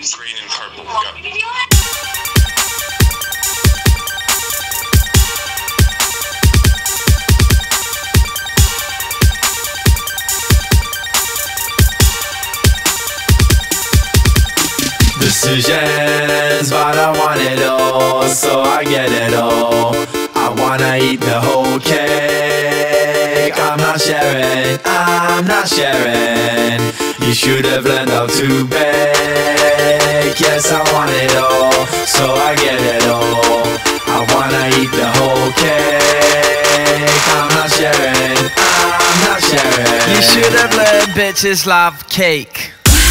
green and purple. Yeah. Decisions, but I want it all, so I get it all. I wanna eat the whole cake. I'm not sharing, I'm not sharing. You should have learned how to bake. Yes, I want it all, so I get it all. I wanna eat the whole cake. I'm not sharing, I'm not sharing. You should have learned bitches love cake.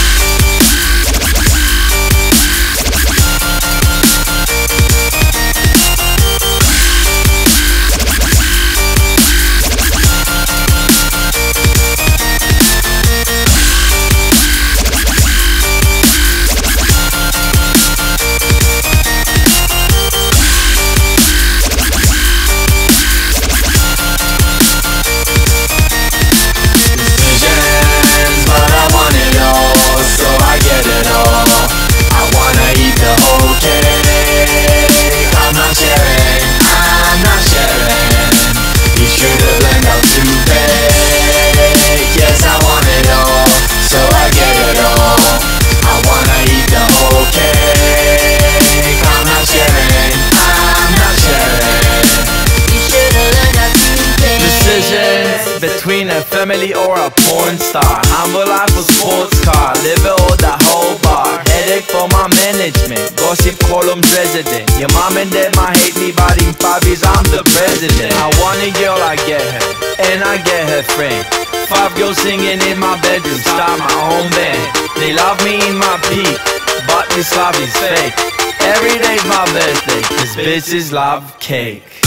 Between a family or a porn star, humble life or sports car, live it or the whole bar. Headache for my management, gossip columns resident. Your mom and dad might hate me, but in 5 years I'm the president. I want a girl, I get her, and I get her friend. 5 girls singing in my bedroom, start my own band. They love me in my peak, but this love is fake. Every day's my birthday, cause bitches love cake.